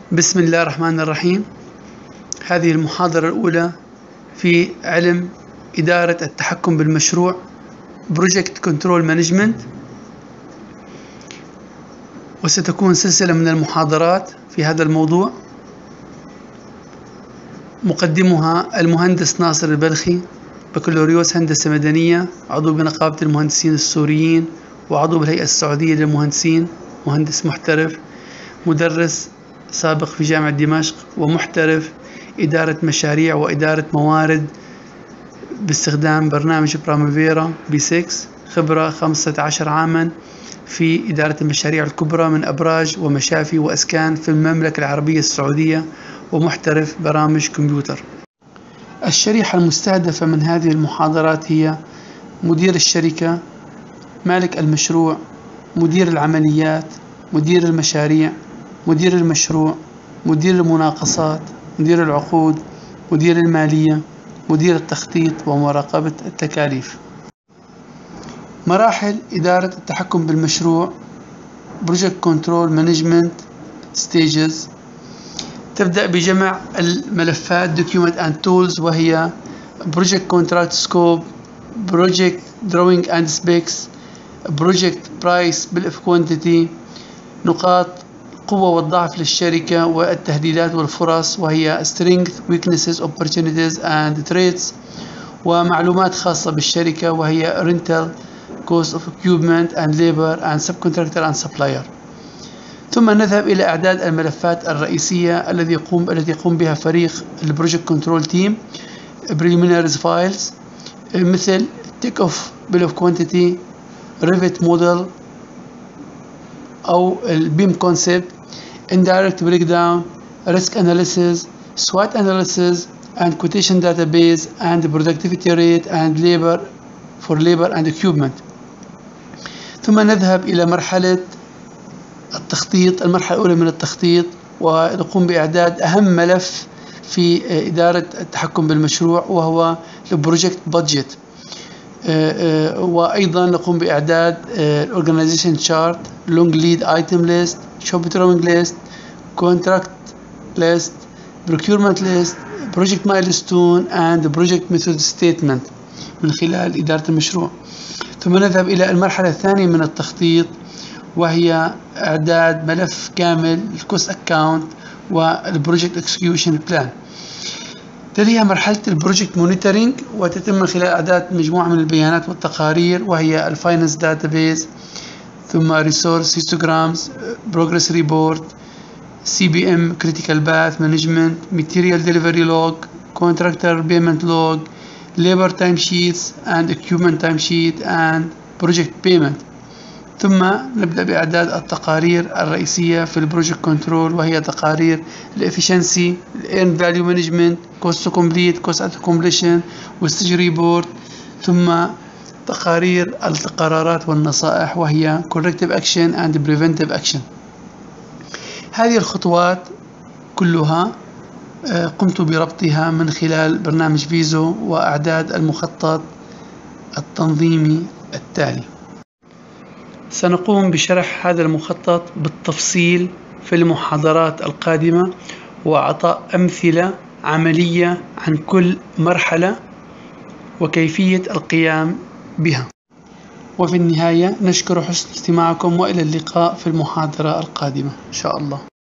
بسم الله الرحمن الرحيم. هذه المحاضرة الأولى في علم إدارة التحكم بالمشروع Project Control Management، وستكون سلسلة من المحاضرات في هذا الموضوع. مقدمها المهندس ناصر البلخي، بكالوريوس هندسة مدنية، عضو بنقابة المهندسين السوريين وعضو بالهيئة السعودية للمهندسين، مهندس محترف، مدرس سابق في جامعة دمشق، ومحترف إدارة مشاريع وإدارة موارد باستخدام برنامج برامافيرا B6. خبرة 15 عاما في إدارة المشاريع الكبرى من أبراج ومشافي وأسكان في المملكة العربية السعودية، ومحترف برامج كمبيوتر. الشريحة المستهدفة من هذه المحاضرات هي مدير الشركة، مالك المشروع، مدير العمليات، مدير المشاريع، مدير المشروع، مدير المناقصات، مدير العقود، مدير المالية، مدير التخطيط ومراقبة التكاليف. مراحل إدارة التحكم بالمشروع Project Control Management Stages. تبدأ بجمع الملفات Document and Tools، وهي Project Contract Scope، Project Drawing and Specs، Project Price Bill of Quantity، نقاط القوة والضعف للشركة والتهديدات والفرص، وهي Strengths, Weaknesses, Opportunities and Threats، ومعلومات خاصة بالشركة، وهي Rental, Cost of Equipment and Labor and Subcontractor and Supplier. ثم نذهب إلى إعداد الملفات الرئيسية التي يقوم بها فريق البروجكت كنترول تيم. Preliminaries Files مثل Take Off Bill of Quantity، Revit Model أو البيم كونسبت، Indirect Breakdown، Risk Analysis، SWOT Analysis and Quotation Database and Productivity Rate and Labor for Labor and Equipment. ثم نذهب إلى مرحلة التخطيط، المرحلة الأولى من التخطيط، ونقوم بإعداد أهم ملف في إدارة التحكم بالمشروع وهو البروجكت بادجت. وأيضا نقوم بإعداد Organization Chart، Long Lead Item List، Shop Drawing List، Contract List، Procurement List، Project Milestone and Project Method Statement من خلال إدارة المشروع. ثم نذهب إلى المرحلة الثانية من التخطيط، وهي إعداد ملف كامل الكوست أكاونت والبروجكت إكسكيوشن بلان. تليها مرحلة البروجكت مونيتورينج، وتتم من خلال إعداد مجموعة من البيانات والتقارير، وهي الفاينانس داتابيز، ثم ريسورس هيستوغرامز، بروجرس ريبورت، CBM Critical Path Management، Material Delivery Log، Contractor Payment Log، Labor Time Sheets and Equipment Time Sheet and Project Payment. ثم نبدأ بإعداد التقارير الرئيسية في البروجكت كنترول، وهي تقارير الإفشنسي، الإيرن فاليو مانجمنت، كوست تو كومبليت، كوست ات كومبليشن، والستيج ريبورت. ثم تقارير القرارات والنصائح، وهي corrective action and preventive action. هذه الخطوات كلها قمت بربطها من خلال برنامج فيزو وإعداد المخطط التنظيمي التالي. سنقوم بشرح هذا المخطط بالتفصيل في المحاضرات القادمة، وإعطاء أمثلة عملية عن كل مرحلة وكيفية القيام بها. وفي النهاية نشكر حسن استماعكم، وإلى اللقاء في المحاضرة القادمة إن شاء الله.